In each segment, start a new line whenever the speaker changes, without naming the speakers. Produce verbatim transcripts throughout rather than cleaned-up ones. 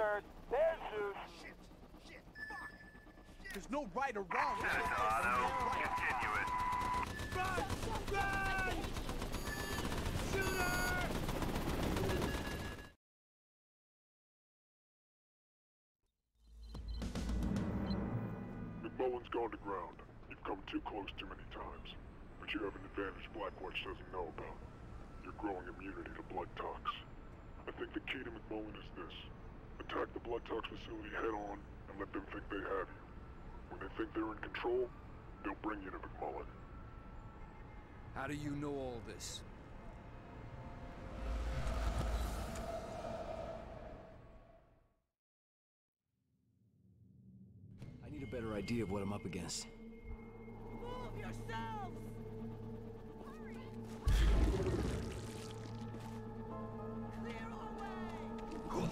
bird. There's Zeus.
Shit! Shit! Fuck! Shit!
There's no right or wrong.
Auto, continue it.
Run! Run! Shooter!
McMullen's gone to ground. You've come too close too many times. But you have an advantage Blackwatch doesn't know about. You're growing immunity to blood tox. I think the key to McMullen is this. Attack the blood tox facility head on and let them think they have you. When they think they're in control, they'll bring you to McMullen.
How do you know all this? I need a better idea of what I'm up against.
Move yourselves! Clear away!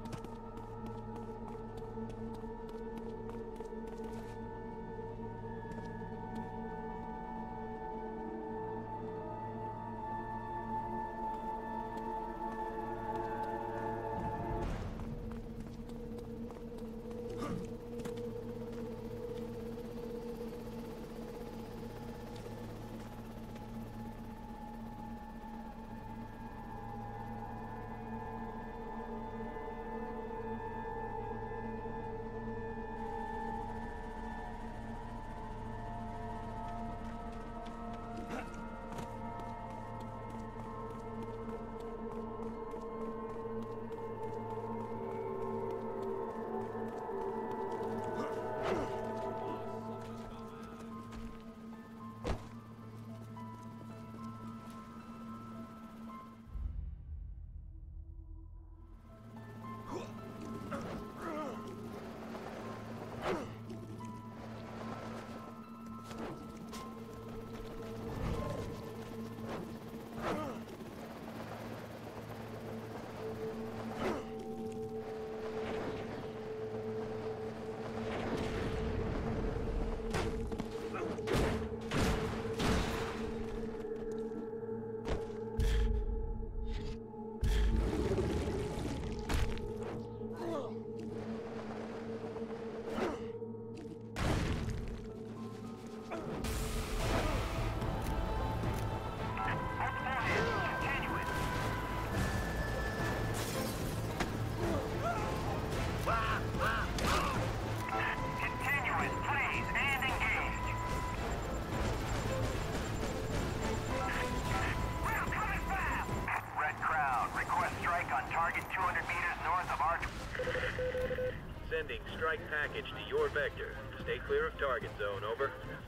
Sending strike package to your vector. Stay clear of target zone, over.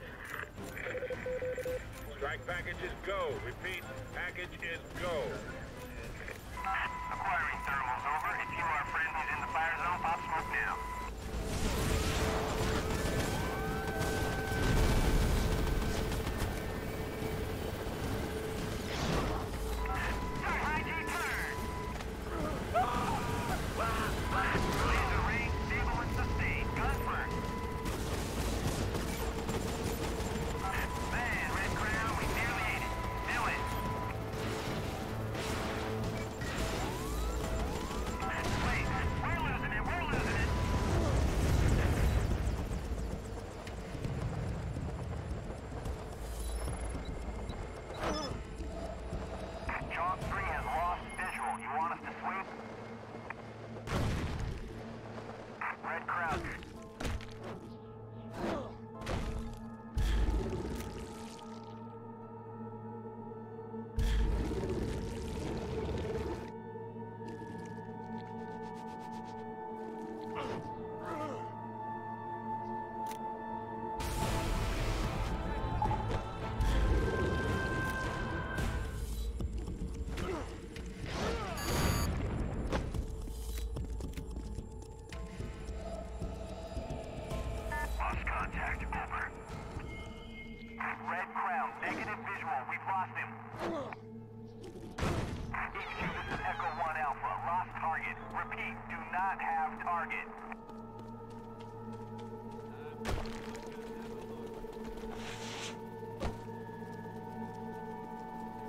Strike package is go. Repeat, package is go.
Acquiring thermals, over. If you are friendlies in the fire zone, pop smoke now.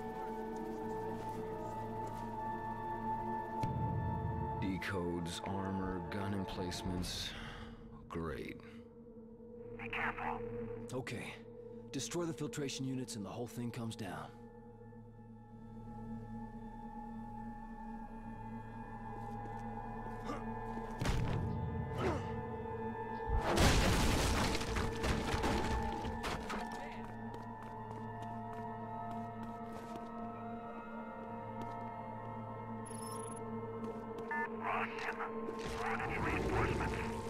Decodes, arm armor, gun emplacements. Great.
Be careful.
Okay. Destroy the filtration units and the whole thing comes down.
Run any reinforcements.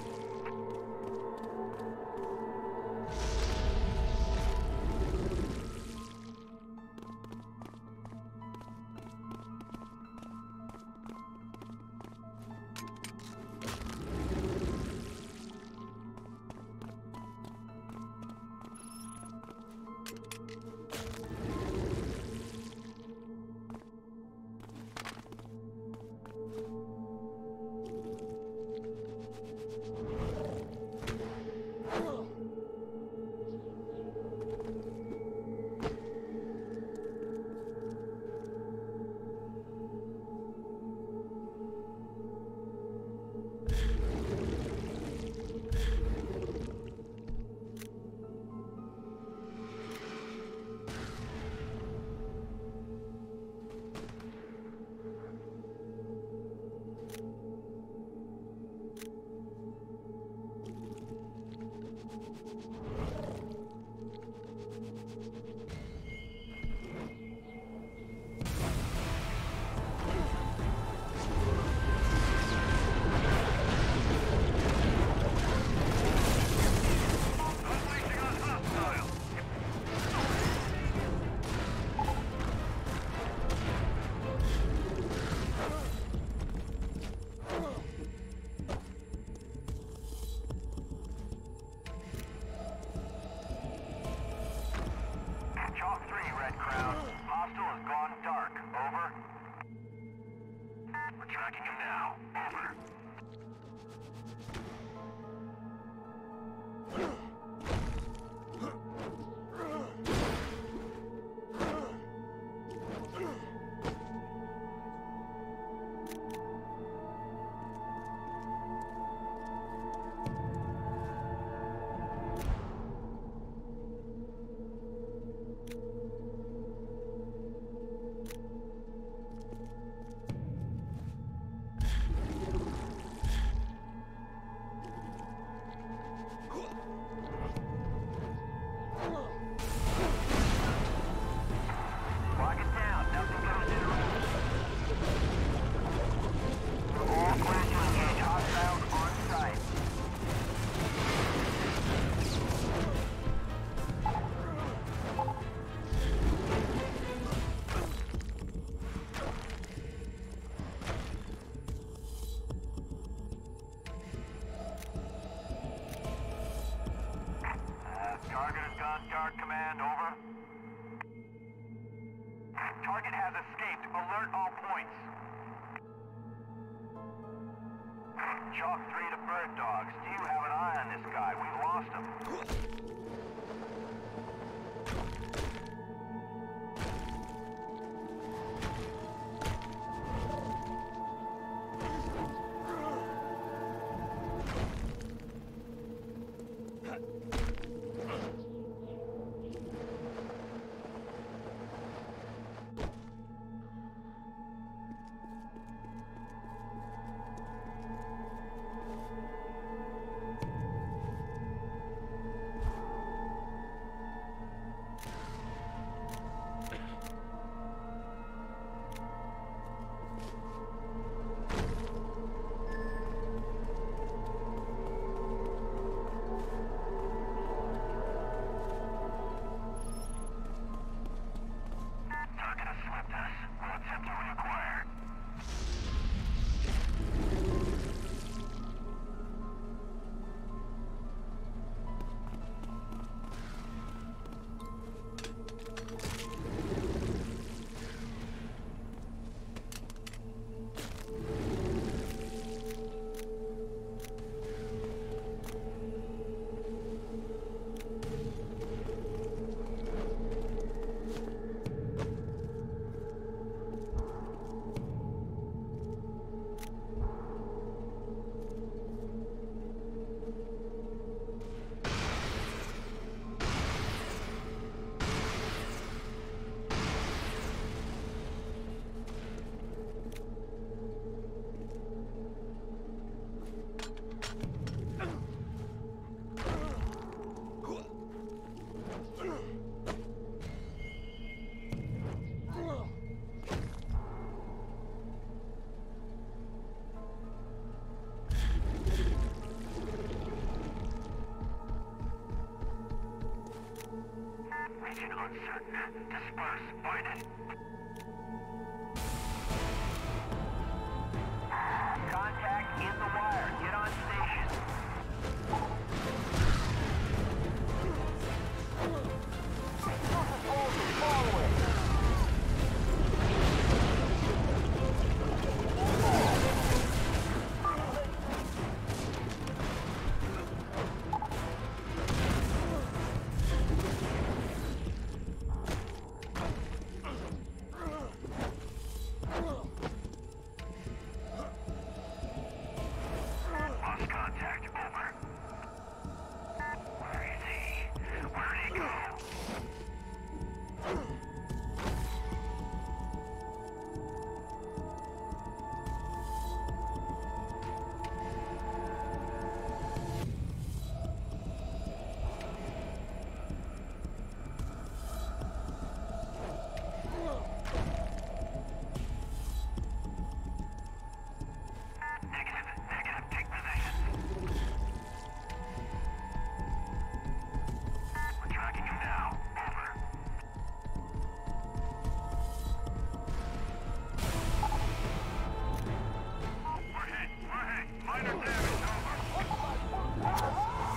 Tracking him now. Over. Guard command, over. Target has escaped. Alert all points. Chalk three to bird dogs. Do you have an eye on this guy? We've lost him. uncertain. Disperse. Find it. Contact in the wire. Get on station. Lost contact. Over. Where is he? Where'd he go? Negative, negative, take position. We're tracking him now. Over. We're hit, we're hit. Minor damage, over.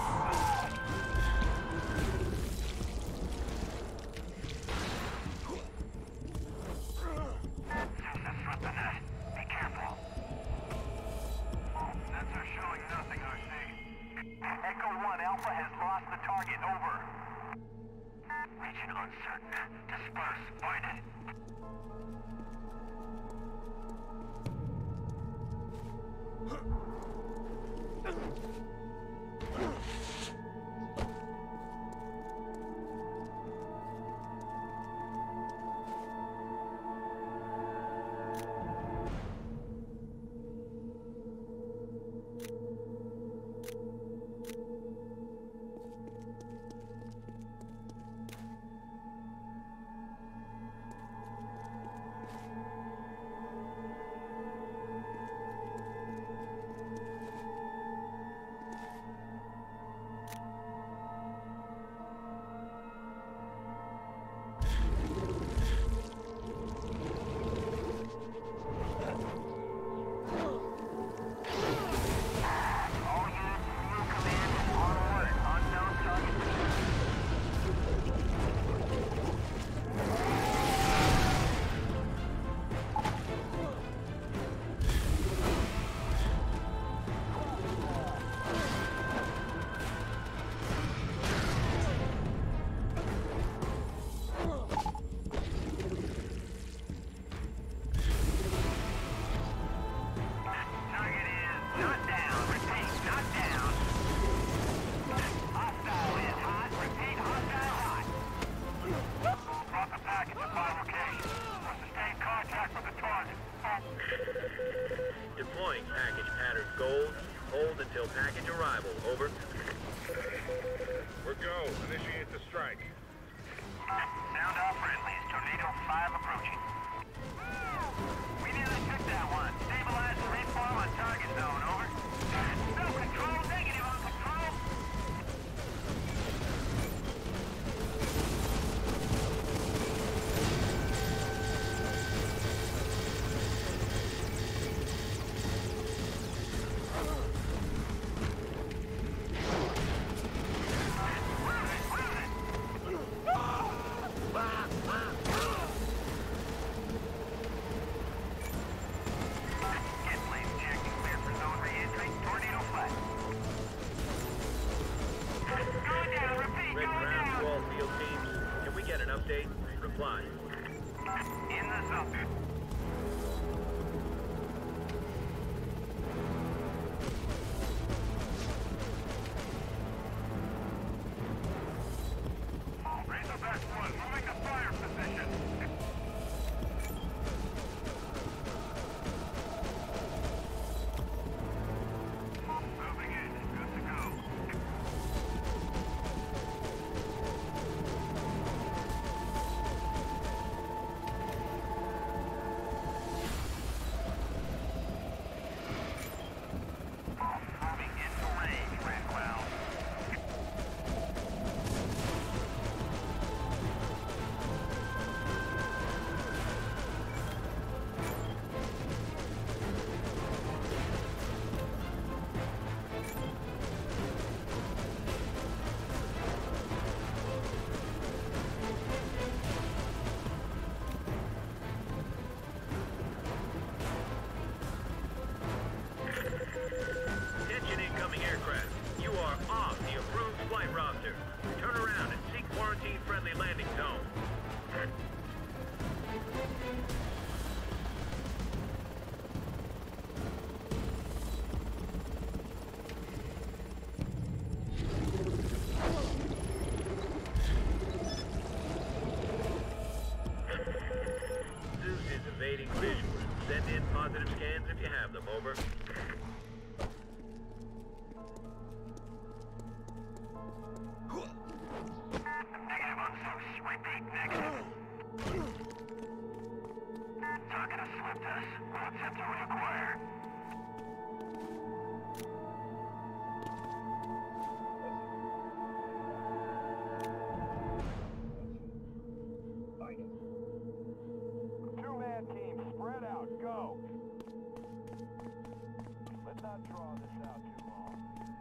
Zeus is with the net. Be careful. Sensor showing nothing, R C. Echo one, Alpha has lost the target. Over. Region uncertain. Disperse. Find it. All units, new command is on alert. Unknown target. Target is not down. Repeat, not down. Hostile is hot. Repeat, hostile hot. Brought the package to my location. Sustain contact with the target.
Deploying package pattern gold. Hold until package arrival. Over.
We're go. Initiate the strike.
Sound off friendlies. Tornado five approaching. We nearly took that one. Stabilize and reform on target zone. Over. No control. Negative on control. Get planes checking clear for zone re-entry. Tornado flat. Going down. Repeat.
Red
Going
ground to
down.
all field teams. Can we get an update? Reply.
In the zone. Razorback one, moving to fire position. Moving in, good to go.
flight roster. Turn around and seek quarantine-friendly landing zone. Zeus is evading visuals. Send in positive scans if you have them, over.
Negative on Zeus. Repeat, negative. Target has slipped us. We'll attempt to reacquire.
Two-man team, spread out, go! Let's not draw this out too long.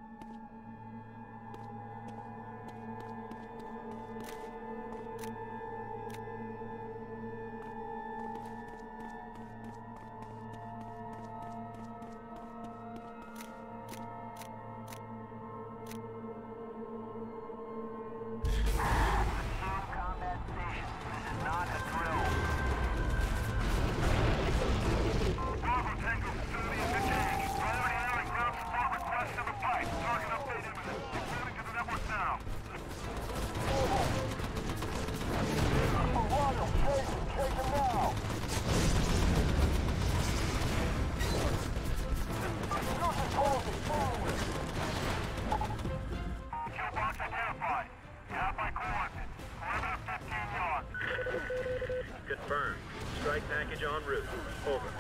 Combat station. This is not a drill. Bravo Tango facility is engaged. Priority air and ground support request to the pipe. Target update imminent. Reporting to the network now.
Roger, chase him, chase him now! Zeus is closing, forward!
Kill box identified. Got my coordinates. Perimeter fifteen yards.
Confirmed. Strike package en route. Over.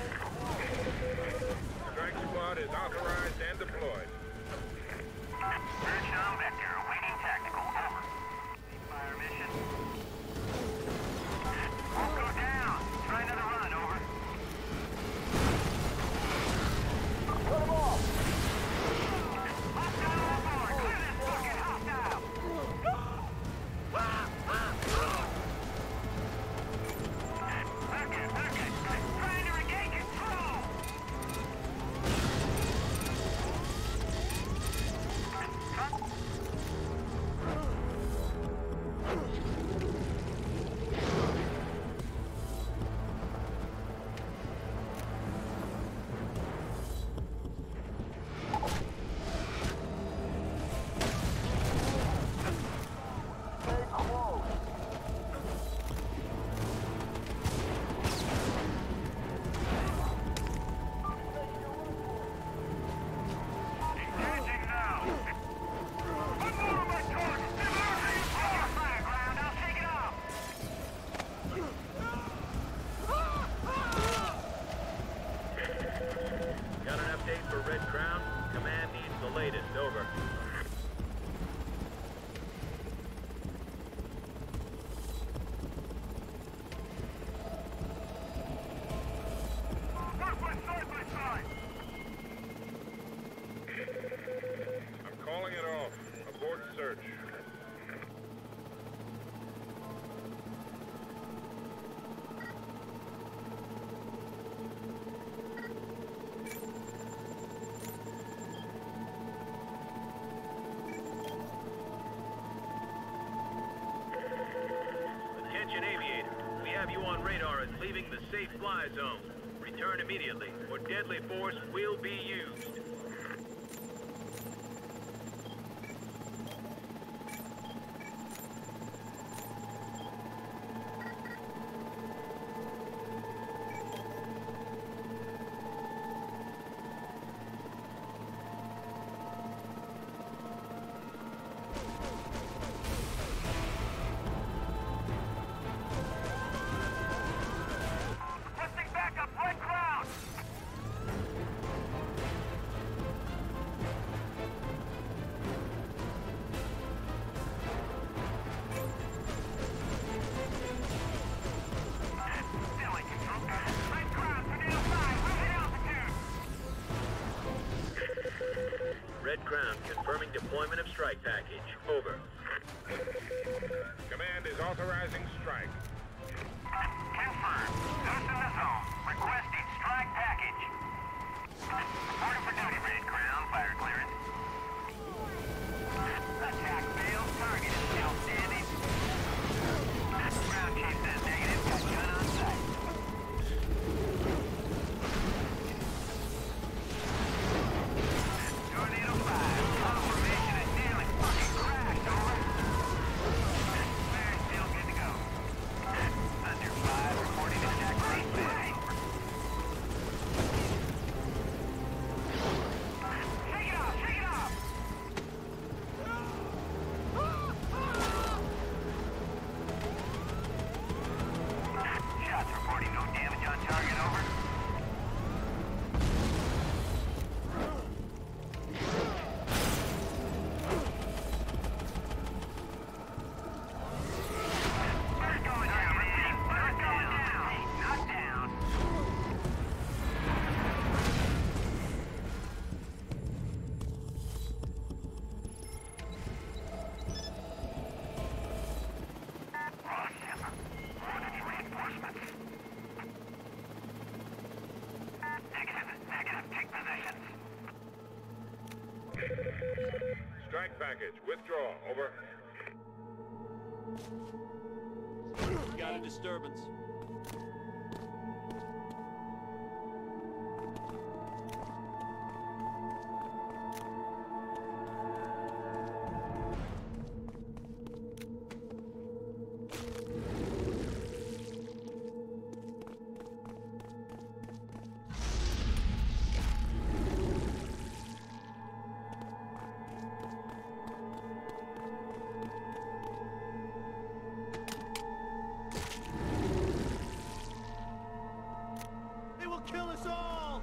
Strike squad is authorized and deployed.
Search on vector. Awaiting tactical. Over. Fire mission. Won't go down. Try another run. Over.
Cut him off!
Hostile on board. Clear this fucking hostile. Rocket, rocket. Trying to regain control.
Stay close!
Engaging now. One more of my targets. Fire, fire, ground. I'll take it off.
Got an update for Red Crown? Command needs the latest. Over.
Work by side by side.
I'm calling it off. Abort search.
Attention aviator. We have you on radar as leaving the safe fly zone. Return immediately, or deadly force will be used.
Requesting backup. Red ground. Still in control. Red ground. Tornado five. Moving altitude.
Red Crown confirming deployment of strike package. Over.
Command is authorizing strike.
Confirmed. Zeus in the zone. Requesting strike package. Reporting for duty, Red Crown. Fire clearance. Attack.
Strike package, withdraw, over.
Got a disturbance. Kill us all!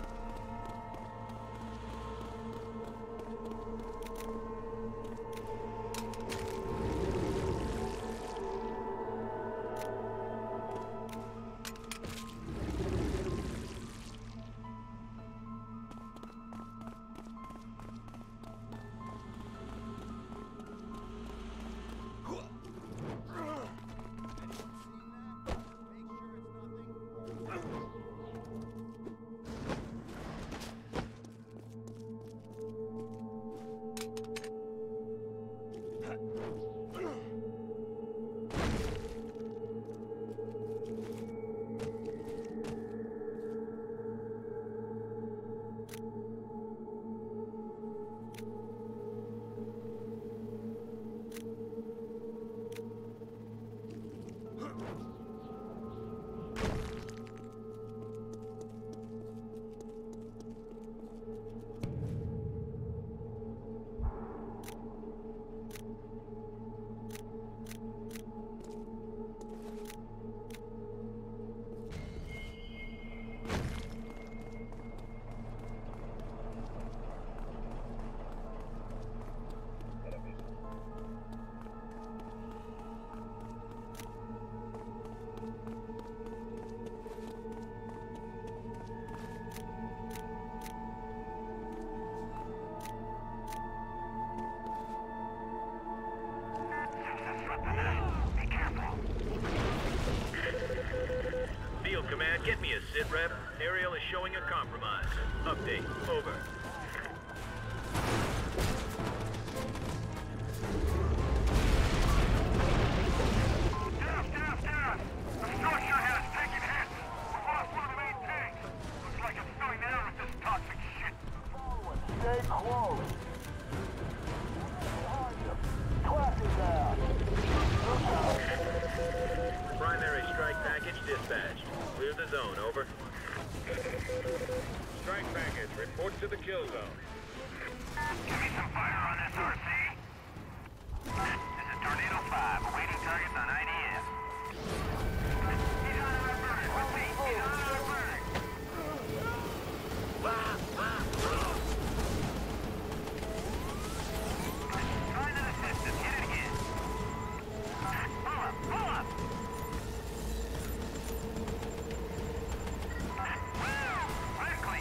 Field Command, get me a sit rep. Aerial is showing a compromise. Update, over.
Down, down, down! The structure has taken hits! We lost one of the main tanks! Looks like it's filling the air with this toxic shit!
Forward. Stay close. Behind you. Tracking down.
Primary strike package dispatched. Clear the zone, over.
Strike package, report to the kill zone.
Give me some fire on this R C. This is Tornado five, awaiting targets on I D F. He's on our burn. Repeat, he's on our burn. Find an assistant. Hit it again. Pull up, pull up. Quickly.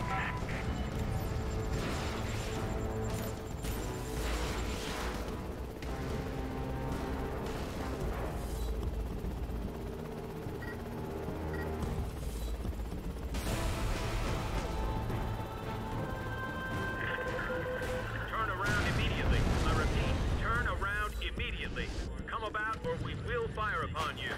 Turn around immediately. I repeat, turn around immediately. Come about or we will fire upon you.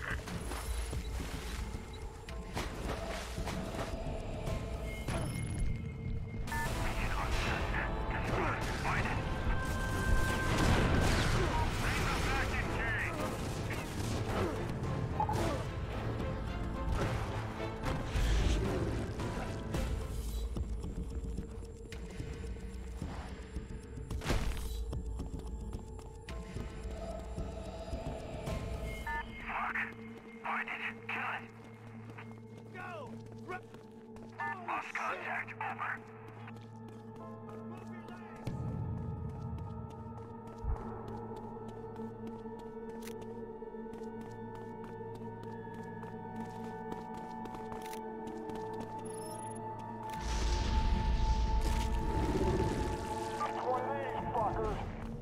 Lost contact, over.
It's one of these fuckers.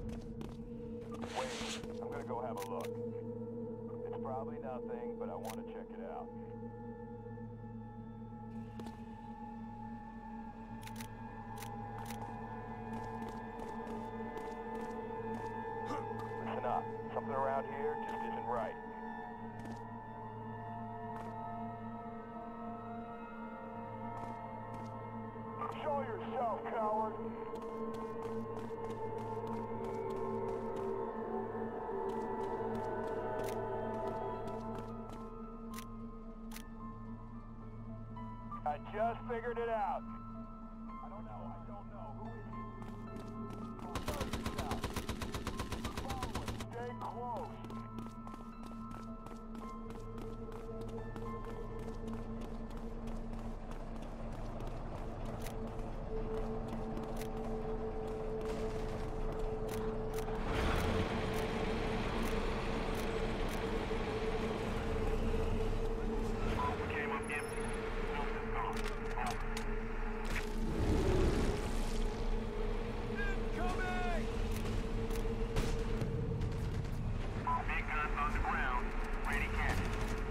Wait, I'm gonna go have a look. It's probably nothing, but I want to check it out. Something around here just isn't right. Show yourself, coward! I just figured it out. I don't know, I don't know. Who is he? Show yourself. Follow it. Stay close.
Came up empty. Wilson's gone. Over.
Incoming!
Big guns on the ground. Ready cannon.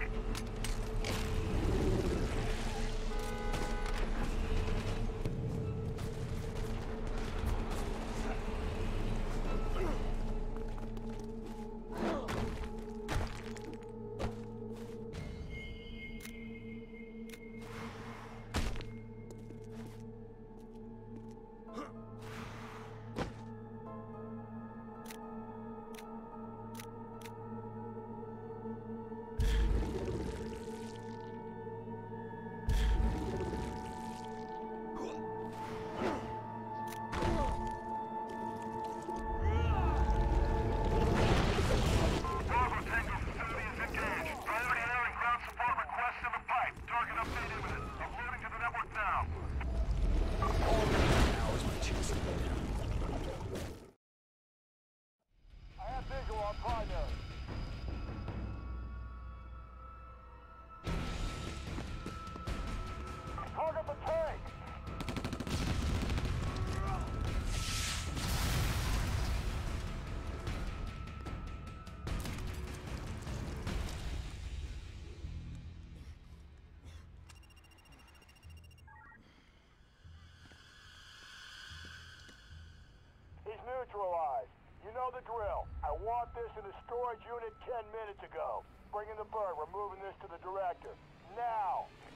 Causual Tango facility is engaged. Priority air and ground support requests in the pipe. Target update imminent. Uploading to the network now.
Now is my chance to go down.
I have visual on primary. Target the tank! He's neutralized. You know the drill. I want this in the storage unit ten minutes ago. Bringing the bird. We're moving this to the director. Now!